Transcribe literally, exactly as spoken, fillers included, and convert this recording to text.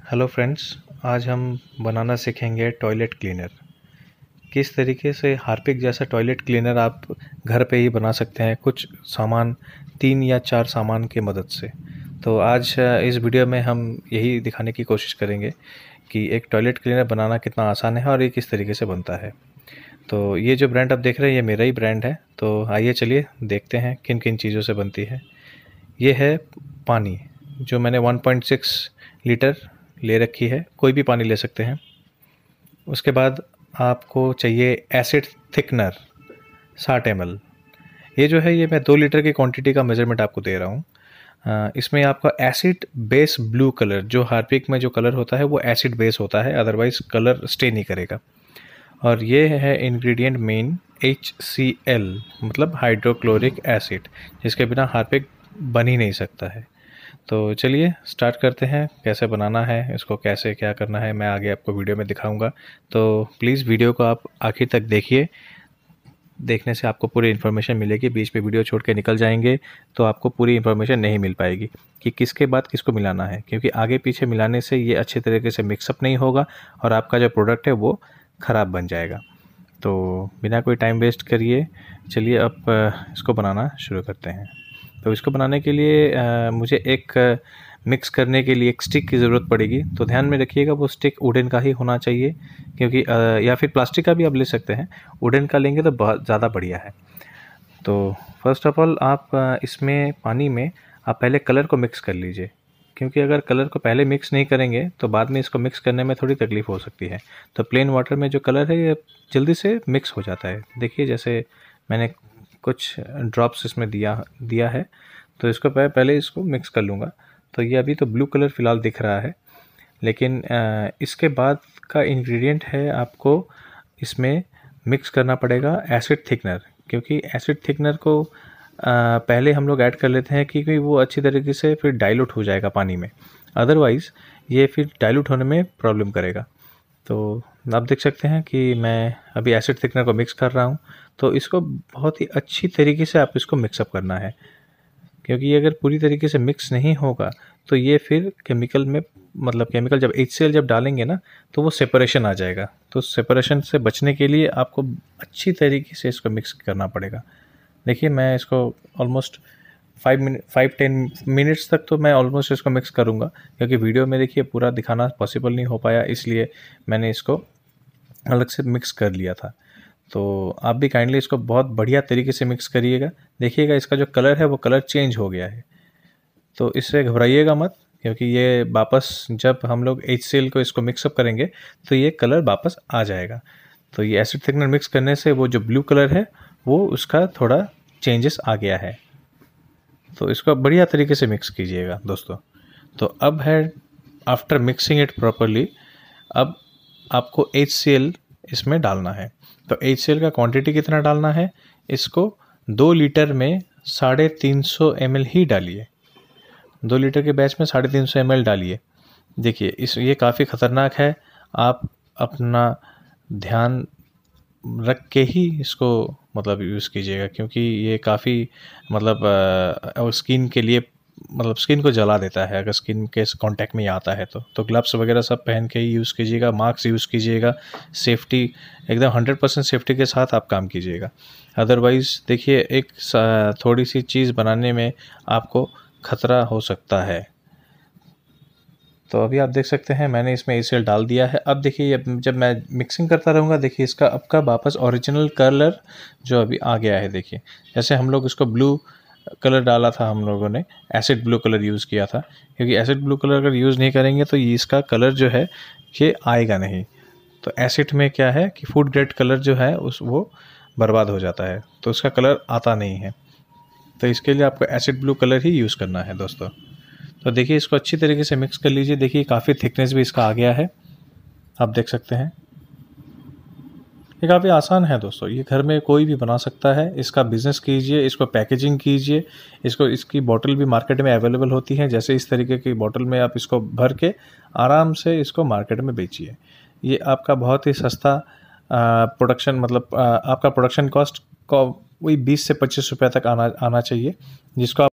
Hello friends, आज हम बनाना सीखेंगे टॉयलेट क्लीनर। किस तरीके से हार्पिक जैसा टॉयलेट क्लीनर आप घर पे ही बना सकते हैं कुछ सामान, तीन या चार सामान की मदद से। तो आज इस वीडियो में हम यही दिखाने की कोशिश करेंगे कि एक टॉयलेट क्लीनर बनाना कितना आसान है और ये किस तरीके से बनता है। तो ये जो ब्रांड आप देख रहे हैं ये मेरा ही ब्रांड है। तो आइए चलिए देखते हैं किन किन चीज़ों से बनती है। ये है पानी, जो मैंने वन पॉइंट सिक्स लीटर ले रखी है, कोई भी पानी ले सकते हैं। उसके बाद आपको चाहिए एसिड थिकनर साठ एम एल। ये जो है ये मैं दो लीटर की क्वांटिटी का मेजरमेंट आपको दे रहा हूँ। इसमें आपका एसिड बेस ब्लू कलर, जो हार्पिक में जो कलर होता है वो एसिड बेस होता है, अदरवाइज कलर स्टे नहीं करेगा। और ये है ingredient main H C L, मतलब हाइड्रोक्लोरिक एसिड, जिसके बिना हार्पिक बन ही नहीं सकता है। तो चलिए स्टार्ट करते हैं। कैसे बनाना है इसको, कैसे क्या करना है, मैं आगे आपको वीडियो में दिखाऊंगा। तो प्लीज़ वीडियो को आप आखिर तक देखिए। देखने से आपको पूरी इन्फॉर्मेशन मिलेगी। बीच में वीडियो छोड़ के निकल जाएंगे तो आपको पूरी इन्फॉर्मेशन नहीं मिल पाएगी कि किसके बाद किसको मिलाना है, क्योंकि आगे पीछे मिलाने से ये अच्छे तरीके से मिक्सअप नहीं होगा और आपका जो प्रोडक्ट है वो ख़राब बन जाएगा। तो बिना कोई टाइम वेस्ट करिए चलिए अब इसको बनाना शुरू करते हैं। तो इसको बनाने के लिए आ, मुझे एक मिक्स करने के लिए एक स्टिक की ज़रूरत पड़ेगी। तो ध्यान में रखिएगा वो स्टिक वुडन का ही होना चाहिए, क्योंकि आ, या फिर प्लास्टिक का भी आप ले सकते हैं। वुडन का लेंगे तो बहुत ज़्यादा बढ़िया है। तो फर्स्ट ऑफ ऑल आप इसमें पानी में आप पहले कलर को मिक्स कर लीजिए, क्योंकि अगर कलर को पहले मिक्स नहीं करेंगे तो बाद में इसको मिक्स करने में थोड़ी तकलीफ़ हो सकती है। तो प्लेन वाटर में जो कलर है ये जल्दी से मिक्स हो जाता है। देखिए जैसे मैंने कुछ ड्रॉप्स इसमें दिया दिया है, तो इसको पहले इसको मिक्स कर लूँगा। तो ये अभी तो ब्लू कलर फ़िलहाल दिख रहा है, लेकिन इसके बाद का इंग्रेडिएंट है आपको इसमें मिक्स करना पड़ेगा एसिड थिकनर। क्योंकि एसिड थिकनर को पहले हम लोग ऐड कर लेते हैं क्योंकि वो अच्छी तरीके से फिर डाइल्यूट हो जाएगा पानी में, अदरवाइज़ ये फिर डाइल्यूट होने में प्रॉब्लम करेगा। तो आप देख सकते हैं कि मैं अभी एसिड थिकनर को मिक्स कर रहा हूँ। तो इसको बहुत ही अच्छी तरीके से आप इसको मिक्सअप करना है, क्योंकि ये अगर पूरी तरीके से मिक्स नहीं होगा तो ये फिर केमिकल में, मतलब केमिकल जब एच सी एल जब डालेंगे ना तो वो सेपरेशन आ जाएगा। तो सेपरेशन से बचने के लिए आपको अच्छी तरीके से इसको मिक्स करना पड़ेगा। देखिए मैं इसको almost five minute five ten minutes तक तो मैं ऑलमोस्ट इसको मिक्स करूँगा, क्योंकि वीडियो में देखिए पूरा दिखाना पॉसिबल नहीं हो पाया, इसलिए मैंने इसको अलग से मिक्स कर लिया था। तो आप भी काइंडली इसको बहुत बढ़िया तरीके से मिक्स करिएगा। देखिएगा इसका जो कलर है वो कलर चेंज हो गया है, तो इससे घबराइएगा मत, क्योंकि ये वापस जब हम लोग एच सी एल को इसको मिक्सअप करेंगे तो ये कलर वापस आ जाएगा। तो ये एसिड थिकनर मिक्स करने से वो जो ब्लू कलर है वो उसका थोड़ा चेंजेस आ गया है। तो इसको बढ़िया तरीके से मिक्स कीजिएगा दोस्तों। तो अब है आफ्टर मिक्सिंग इट प्रॉपरली, अब आपको एच सी एल इसमें डालना है। तो एच सी एल का क्वांटिटी कितना डालना है, इसको दो लीटर में साढ़े तीन सौ एम एल ही डालिए। दो लीटर के बैच में साढ़े तीन सौ एम एल डालिए। देखिए इस ये काफ़ी ख़तरनाक है, आप अपना ध्यान रख के ही इसको मतलब यूज़ कीजिएगा, क्योंकि ये काफ़ी मतलब स्किन के लिए, मतलब स्किन को जला देता है अगर स्किन के कांटेक्ट में आता है। तो तो ग्लव्स वगैरह सब पहन के ही यूज़ कीजिएगा, मास्क यूज़ कीजिएगा, सेफ्टी एकदम हंड्रेड परसेंट सेफ्टी के साथ आप काम कीजिएगा। अदरवाइज़ देखिए एक थोड़ी सी चीज़ बनाने में आपको ख़तरा हो सकता है। तो अभी आप देख सकते हैं मैंने इसमें एच सी एल डाल दिया है। अब देखिए जब मैं मिक्सिंग करता रहूँगा, देखिए इसका अब का वापस ओरिजिनल कलर जो अभी आ गया है। देखिए जैसे हम लोग इसको ब्लू कलर डाला था, हम लोगों ने एसिड ब्लू कलर यूज़ किया था, क्योंकि एसिड ब्लू कलर अगर यूज़ नहीं करेंगे तो ये इसका कलर जो है ये आएगा नहीं। तो एसिड में क्या है कि फूड ग्रेड कलर जो है उस वो बर्बाद हो जाता है, तो उसका कलर आता नहीं है। तो इसके लिए आपको एसिड ब्लू कलर ही यूज़ करना है दोस्तों। तो देखिए इसको अच्छी तरीके से मिक्स कर लीजिए। देखिए काफ़ी थिकनेस भी इसका आ गया है, आप देख सकते हैं। ये काफ़ी आसान है दोस्तों, ये घर में कोई भी बना सकता है। इसका बिज़नेस कीजिए, इसको पैकेजिंग कीजिए, इसको इसकी बॉटल भी मार्केट में अवेलेबल होती हैं। जैसे इस तरीके की बॉटल में आप इसको भर के आराम से इसको मार्केट में बेचिए। ये आपका बहुत ही सस्ता प्रोडक्शन, मतलब आ, आपका प्रोडक्शन कॉस्ट को वही बीस से पच्चीस रुपये तक आना आना चाहिए, जिसको आप